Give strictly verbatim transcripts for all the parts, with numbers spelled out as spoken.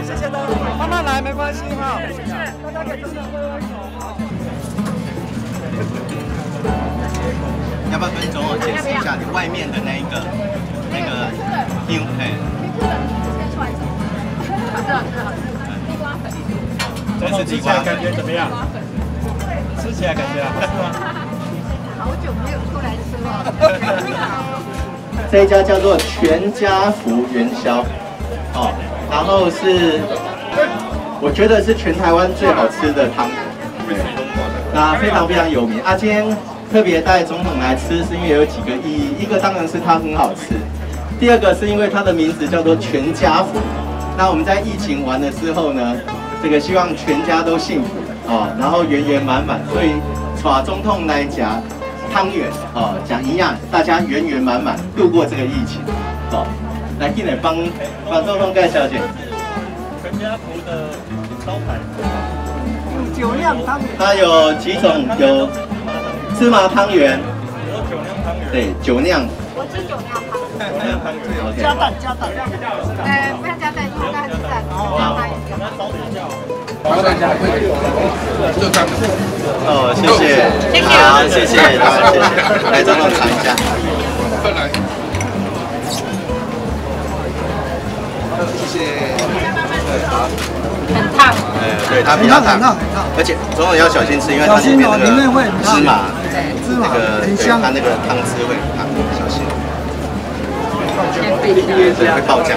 谢谢大家，慢慢来，没关系哈。谢谢，大家可以真的挥挥手。 要不要跟总统解释一下你外面的那一个那个因哎？ 先出来走。好吃好吃好吃，地瓜粉。 总统吃起来感觉怎么样？吃起来感觉好吃吗？ 好久没有出来吃了。 这一家叫做全家福元宵，哦，然后是我觉得是全台湾最好吃的汤圆，对，那非常非常有名啊。今天特别带总统来吃，是因为有几个意义，一个当然是它很好吃，第二个是因为它的名字叫做全家福。那我们在疫情完的时候呢，这个希望全家都幸福哦，然后圆圆满满，所以把总统来夹汤圆哦，讲营养，大家圆圆满满度过这个疫情。好、哦，来进来帮帮总统介绍一下。 全家福的招牌。 酒酿汤圆。 它有几种？有芝麻汤圆。 有酒酿汤圆。 对，酒酿。 我吃酒酿汤。 酒酿汤圆 ，OK。 加蛋加蛋。 呃，不要加蛋，因为它是蛋。 好。 那稍等一下。 哦，谢谢， 谢谢， 好，谢谢，当然谢谢，来总统尝一下。谢谢。 很烫。 呃，对，它比较烫，而且总统要小心吃，因为它里面那个芝麻，那个对，它那个汤汁会很烫，小心。对，会爆浆。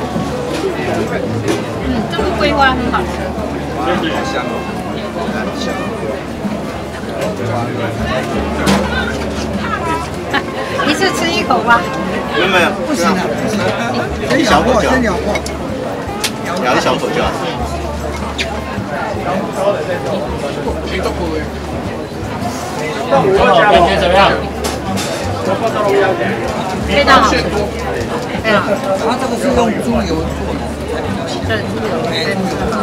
嗯，这个桂花很好吃。 好香哦，很香。 一次吃一口吧。 没有没有，不行的，一小口就好，咬一小口就好。 感觉怎么样？ 非常好吃。对啊， 它这个是用猪油做的。 对，猪油，对，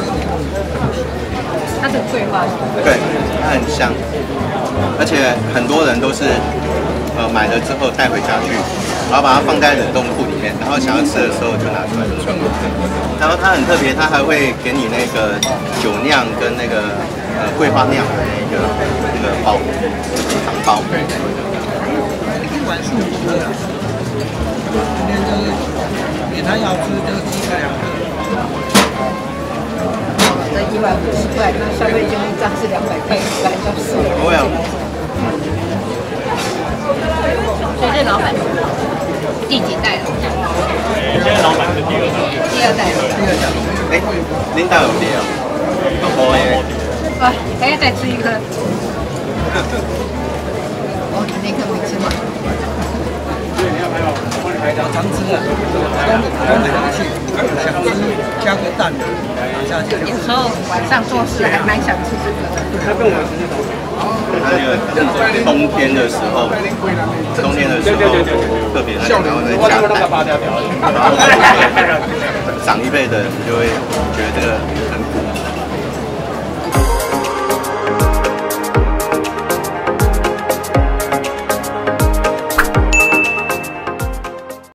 它的桂花， 对，它很香，而且很多人都是呃买了之后带回家去，然后把它放在冷冻库里面，然后想要吃的时候就拿出来吃。然后它很特别，它还会给你那个酒酿跟那个呃桂花酿的那个那个包糖包。 一碗是五个，今天就是给他要吃就鸡个两个。 这一百五十块，那消费券一张是两百块，一百就是。 不会啊。 所以这老板第几代了？ 现在老板是第二代。 第二代。 第二代。 哎，领导有没有？好好耶。 啊，还要再吃一颗。哦，你那颗没吃吗？ 常吃啊，东东北的去，想吃加个蛋，拿下去。 有时候晚上做事还蛮想吃这个的。 它那个冬天的时候，冬天的时候特别那个，然后再加蛋，然后长一辈的你就会觉得这个很苦。